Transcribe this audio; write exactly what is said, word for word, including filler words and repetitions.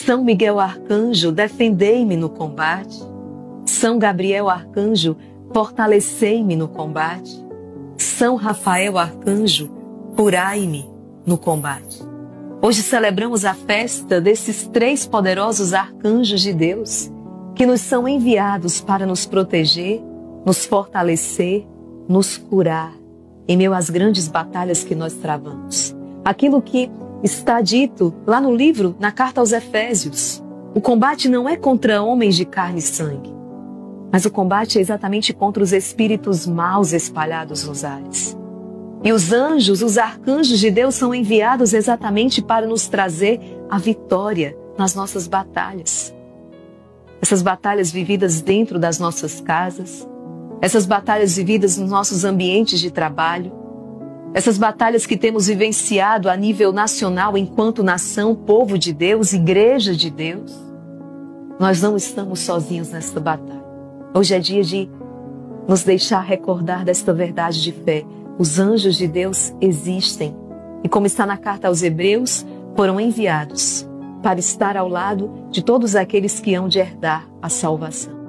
São Miguel Arcanjo, defendei-me no combate. São Gabriel Arcanjo, fortalecei-me no combate. São Rafael Arcanjo, curai-me no combate. Hoje celebramos a festa desses três poderosos arcanjos de Deus, que nos são enviados para nos proteger, nos fortalecer, nos curar, em meio às grandes batalhas que nós travamos. Aquilo que está dito lá no livro, na carta aos Efésios. O combate não é contra homens de carne e sangue, mas o combate é exatamente contra os espíritos maus espalhados nos ares. E os anjos, os arcanjos de Deus são enviados exatamente para nos trazer a vitória nas nossas batalhas. Essas batalhas vividas dentro das nossas casas, essas batalhas vividas nos nossos ambientes de trabalho, essas batalhas que temos vivenciado a nível nacional enquanto nação, povo de Deus, igreja de Deus. Nós não estamos sozinhos nesta batalha. Hoje é dia de nos deixar recordar desta verdade de fé. Os anjos de Deus existem e, como está na carta aos Hebreus, foram enviados para estar ao lado de todos aqueles que hão de herdar a salvação.